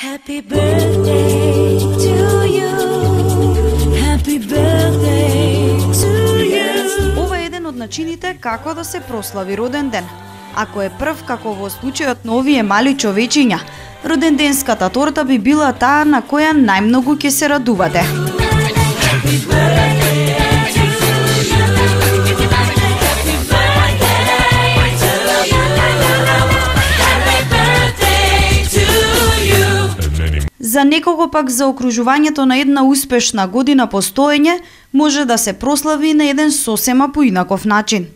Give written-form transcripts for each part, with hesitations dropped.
Happy birthday to you. Happy birthday to you. Ова е еден од начините како да се прослави роден ден. Ако е прв, како во случајот на овие мали човечиња, роденденската торта би била таа на која најмногу ќе се радувате. Happy birthday to you. Happy birthday to you. Happy birthday to you. За некого пак заокружувањето на една успешна година постоење може да се прослави на еден сосема поинаков начин.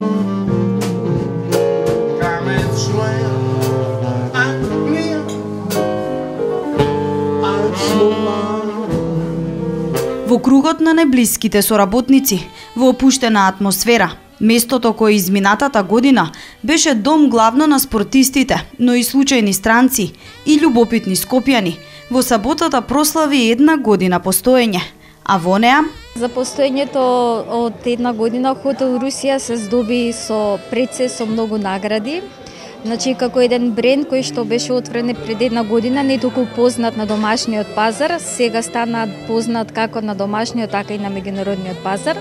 Во кругот на најблиските соработници, во опуштена атмосфера, местото кое изминатата година беше дом главно на спортистите, но и случајни странци и љубопитни скопјани, во саботата прослави една година постоење, а во неа За постоењето од една година Хотел Русија се здоби со прецес со многу награди. Значи, како еден бренд кој што беше отворен пред една година, не толку познат на домашниот пазар, сега стана познат како на домашниот, така и на меѓународниот пазар.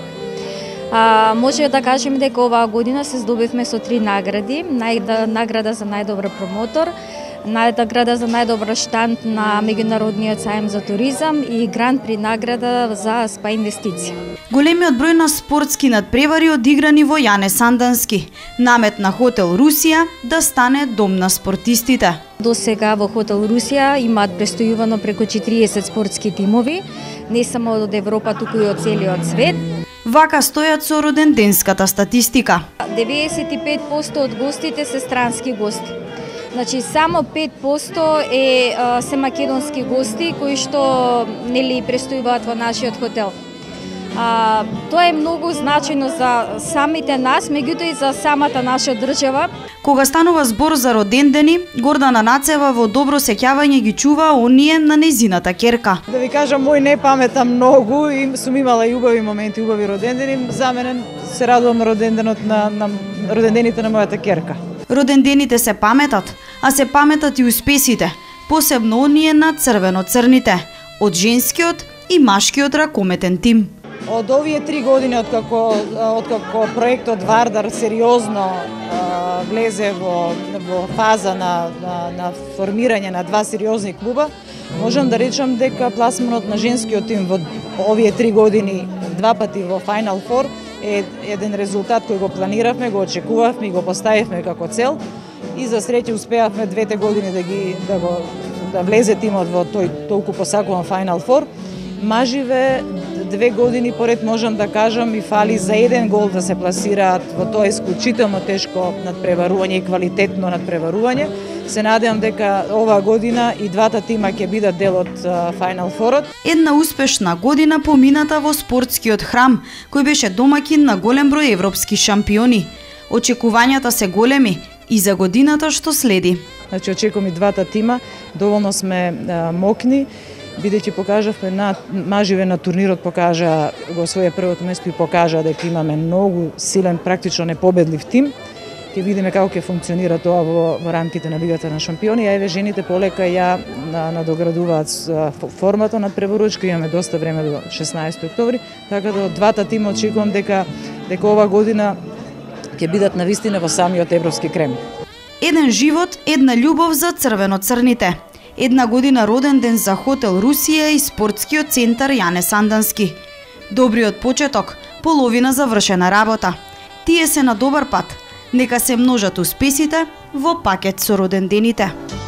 Може да кажеме дека оваа година се здобивме со 3 награди. Награда за најдобар промотор, награда за најдобар штанд на меѓународниот сајм за туризам и гран при награда за СПА инвестиција. големиот број на спортски надпревари одиграни во Јане Сандански наметна Хотел Русија да стане дом на спортистите. До сега во Хотел Русија имаат престојувано преку 40 спортски тимови, не само од Европа, туку и од целиот свет. Вака стојат со роденденската статистика. 95% од гостите се странски гости. Значи само 5% се македонски гости кои што нели престојуваат во нашиот хотел. Тоа е многу значајно за самите нас, меѓутоа и за самата наша држава. Кога станува збор за родендени, Гордана Нацева во добро сеќавање ги чува оние на незината ќерка. Да ви кажам, мој не памета многу и сум имала и убави моменти, убави родендени. За мене се радувам родендените на мојата ќерка. Родендените се паметат, а се паметат и успесите, посебно оние на црвено-црните, од женскиот и машкиот ракометен тим. Од овие 3 години откако проектот Вардар сериозно влезе во фаза на формирање на 2 сериозни клуба, можам да речам дека пласманот на женскиот тим во овие 3 години 2 пати во Final Four е еден резултат кој го планиравме, го очекувавме и го поставивме како цел и за среќа успеавме 2 години да влезе тимот во тој толку посакуван Final Four. Маживе 2 години поред можам да кажам и фали за 1 гол да се пласираат во тоа исклучително тешко надпреварување и квалитетно надпреварување. Се надевам дека оваа година и двата тима ќе бидат дел од Final Four-от. Една успешна година помината во спортскиот храм, кој беше домаќин на голем број европски шампиони. Очекувањата се големи и за годината што следи. Значи очекувам и двата тима, доволно сме мокни, бидејќи покажавме на маживе на турнирот, покажа го своје првото место и покажа дека имаме многу силен, практично непобедлив тим. Ќе видиме како ќе функционира тоа во рамките на Лигата на шампиони, а еве жените полека ја надоградуваат формата на преборучка, имаме доста време до 16 октомври, така да од двата тима очекувам дека оваа година ќе бидат навистина во самиот европски крем. Еден живот, една љубов за црвено-црните. Една година роден ден за Хотел Русија и спортскиот центар Јане Сандански. Добриот почеток, половина завршена работа. Тие се на добар пат. Нека се множат успесите во пакет со родендените.